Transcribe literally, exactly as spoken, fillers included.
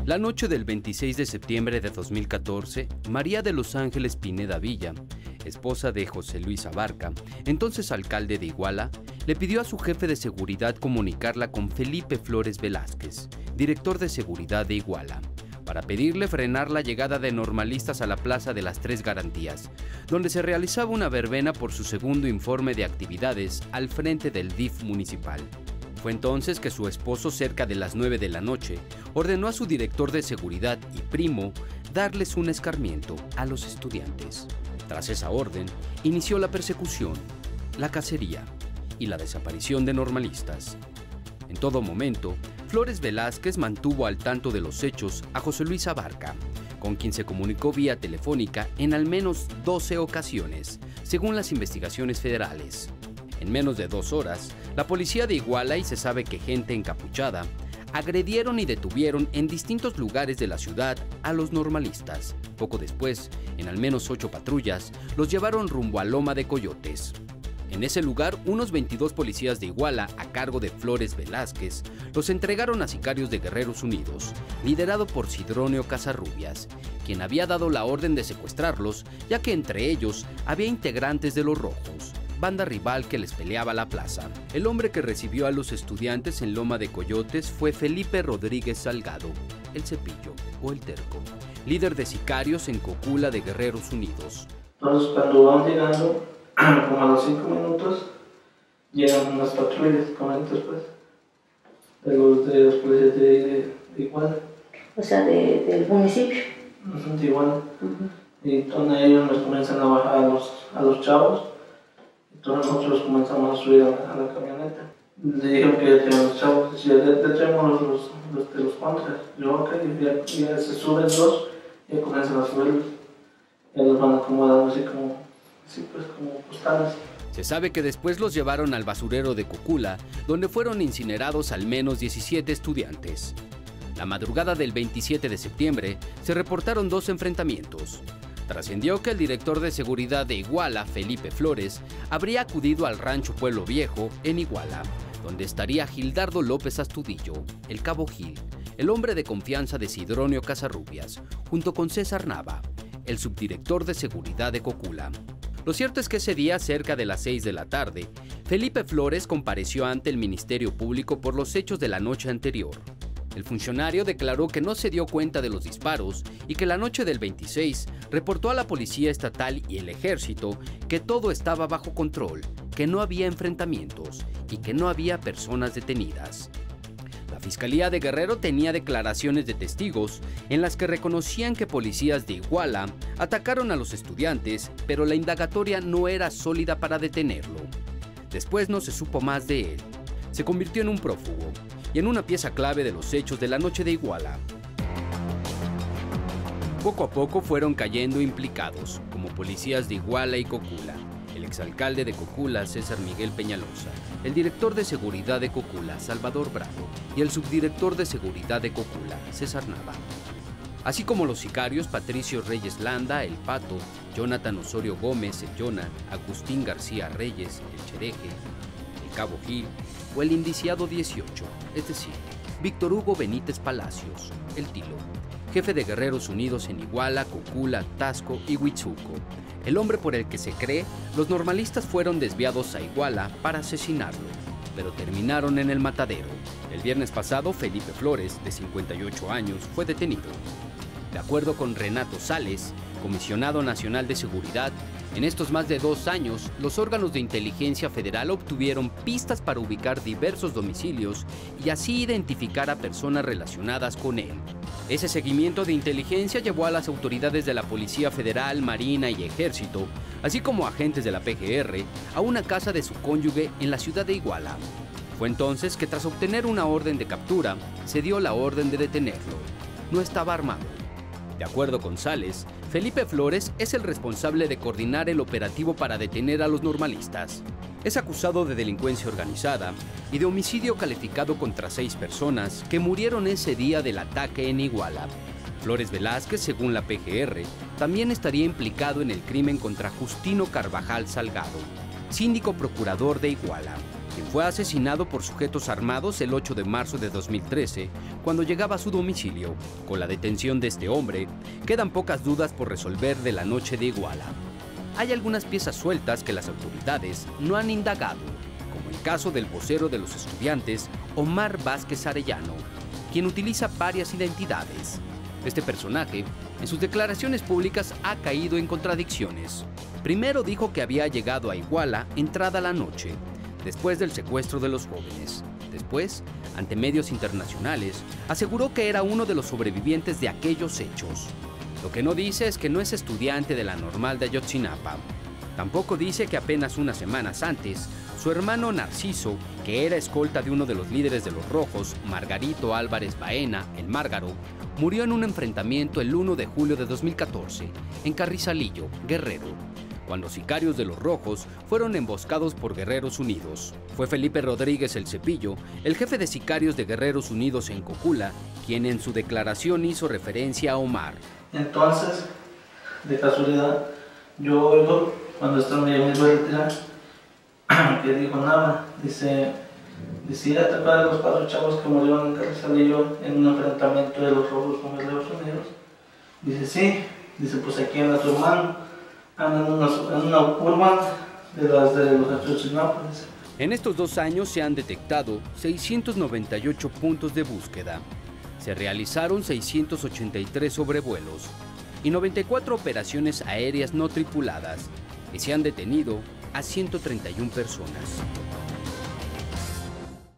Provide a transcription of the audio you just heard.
La noche del veintiséis de septiembre de dos mil catorce, María de los Ángeles Pineda Villa, esposa de José Luis Abarca, entonces alcalde de Iguala, le pidió a su jefe de seguridad comunicarla con Felipe Flores Velázquez, director de seguridad de Iguala, para pedirle frenar la llegada de normalistas a la Plaza de las Tres Garantías, donde se realizaba una verbena por su segundo informe de actividades al frente del D I F municipal. Fue entonces que su esposo, cerca de las nueve de la noche, ordenó a su director de seguridad y primo darles un escarmiento a los estudiantes. Tras esa orden, inició la persecución, la cacería y la desaparición de normalistas. En todo momento, Flores Velázquez mantuvo al tanto de los hechos a José Luis Abarca, con quien se comunicó vía telefónica en al menos doce ocasiones, según las investigaciones federales. En menos de dos horas, la policía de Iguala, y se sabe que gente encapuchada, agredieron y detuvieron en distintos lugares de la ciudad a los normalistas. Poco después, en al menos ocho patrullas, los llevaron rumbo a Loma de Coyotes. En ese lugar, unos veintidós policías de Iguala, a cargo de Flores Velázquez, los entregaron a sicarios de Guerreros Unidos, liderado por Sidronio Casarrubias, quien había dado la orden de secuestrarlos, ya que entre ellos había integrantes de los Rojos, banda rival que les peleaba la plaza. El hombre que recibió a los estudiantes en Loma de Coyotes fue Felipe Rodríguez Salgado, el Cepillo o el Terco, líder de sicarios en Cocula de Guerreros Unidos. Entonces, cuando van llegando, como a los cinco minutos, llegan unas patrullas, comentos pues, de los de los policías de, de, de Iguala. O sea, de, del municipio. De Iguala. Uh-huh. Y entonces ellos nos comienzan a bajar a los, a los chavos. Entonces nosotros comenzamos a subir a la, a la camioneta. Le dijeron que ya tenemos los chavos, decía, ya, ya tenemos los, los, los de los contras. Yo, ok, ya, ya se suben dos, ya comienzan a subirlos. Ya los van acomodando así como, así pues, como postales. Se sabe que después los llevaron al basurero de Cocula, donde fueron incinerados al menos diecisiete estudiantes. La madrugada del veintisiete de septiembre se reportaron dos enfrentamientos. Trascendió que el director de seguridad de Iguala, Felipe Flores, habría acudido al rancho Pueblo Viejo, en Iguala, donde estaría Gildardo López Astudillo, el Cabo Gil, el hombre de confianza de Sidronio Casarrubias, junto con César Nava, el subdirector de seguridad de Cocula. Lo cierto es que ese día, cerca de las seis de la tarde, Felipe Flores compareció ante el Ministerio Público por los hechos de la noche anterior. El funcionario declaró que no se dio cuenta de los disparos y que la noche del veintiséis reportó a la Policía Estatal y el Ejército que todo estaba bajo control, que no había enfrentamientos y que no había personas detenidas. La Fiscalía de Guerrero tenía declaraciones de testigos en las que reconocían que policías de Iguala atacaron a los estudiantes, pero la indagatoria no era sólida para detenerlo. Después no se supo más de él. Se convirtió en un prófugo y en una pieza clave de los hechos de la noche de Iguala. Poco a poco fueron cayendo implicados, como policías de Iguala y Cocula, el exalcalde de Cocula, César Miguel Peñalosa, el director de seguridad de Cocula, Salvador Bravo, y el subdirector de seguridad de Cocula, César Nava. Así como los sicarios Patricio Reyes Landa, el Pato, Jonathan Osorio Gómez, el Yona, Agustín García Reyes, el Chereje, el Cabo Gil, o el indiciado dieciocho, es decir, Víctor Hugo Benítez Palacios, el Tilo, jefe de Guerreros Unidos en Iguala, Cocula, Tasco y Huitzuco, el hombre por el que se cree los normalistas fueron desviados a Iguala para asesinarlo, pero terminaron en el matadero. El viernes pasado, Felipe Flores, de cincuenta y ocho años, fue detenido. De acuerdo con Renato Sales, comisionado nacional de seguridad, en estos más de dos años, los órganos de inteligencia federal obtuvieron pistas para ubicar diversos domicilios y así identificar a personas relacionadas con él. Ese seguimiento de inteligencia llevó a las autoridades de la Policía Federal, Marina y Ejército, así como agentes de la P G R, a una casa de su cónyuge en la ciudad de Iguala. Fue entonces que, tras obtener una orden de captura, se dio la orden de detenerlo. No estaba armado. De acuerdo con Sales, Felipe Flores es el responsable de coordinar el operativo para detener a los normalistas. Es acusado de delincuencia organizada y de homicidio calificado contra seis personas que murieron ese día del ataque en Iguala. Flores Velázquez, según la P G R, también estaría implicado en el crimen contra Justino Carvajal Salgado, síndico procurador de Iguala. quien fue asesinado por sujetos armados el ocho de marzo de dos mil trece, cuando llegaba a su domicilio. Con la detención de este hombre, quedan pocas dudas por resolver de la noche de Iguala. Hay algunas piezas sueltas que las autoridades no han indagado, como el caso del vocero de los estudiantes, Omar Vázquez Arellano, quien utiliza varias identidades. Este personaje, en sus declaraciones públicas, ha caído en contradicciones. Primero dijo que había llegado a Iguala entrada la noche, después del secuestro de los jóvenes. Después, ante medios internacionales, aseguró que era uno de los sobrevivientes de aquellos hechos. Lo que no dice es que no es estudiante de la Normal de Ayotzinapa. Tampoco dice que apenas unas semanas antes, su hermano Narciso, que era escolta de uno de los líderes de los Rojos, Margarito Álvarez Baena, el Márgaro, murió en un enfrentamiento el uno de julio de dos mil catorce, en Carrizalillo, Guerrero, cuando sicarios de los Rojos fueron emboscados por Guerreros Unidos. Fue Felipe Rodríguez el Cepillo, el jefe de sicarios de Guerreros Unidos en Cocula, quien en su declaración hizo referencia a Omar. Entonces, de casualidad, yo oigo, cuando estaba en mi vuelta, que dijo nada, dice, decía, ¿te acuerdas de los cuatro chavos que murieron en Carrizalillo en un enfrentamiento de los Rojos con Guerreros Unidos? Dice, sí, dice, pues aquí anda tu hermano, anda en una, en una urban de las de los Ayotzinapa. En estos dos años se han detectado seiscientos noventa y ocho puntos de búsqueda. Se realizaron seiscientos ochenta y tres sobrevuelos y noventa y cuatro operaciones aéreas no tripuladas, y se han detenido a ciento treinta y una personas.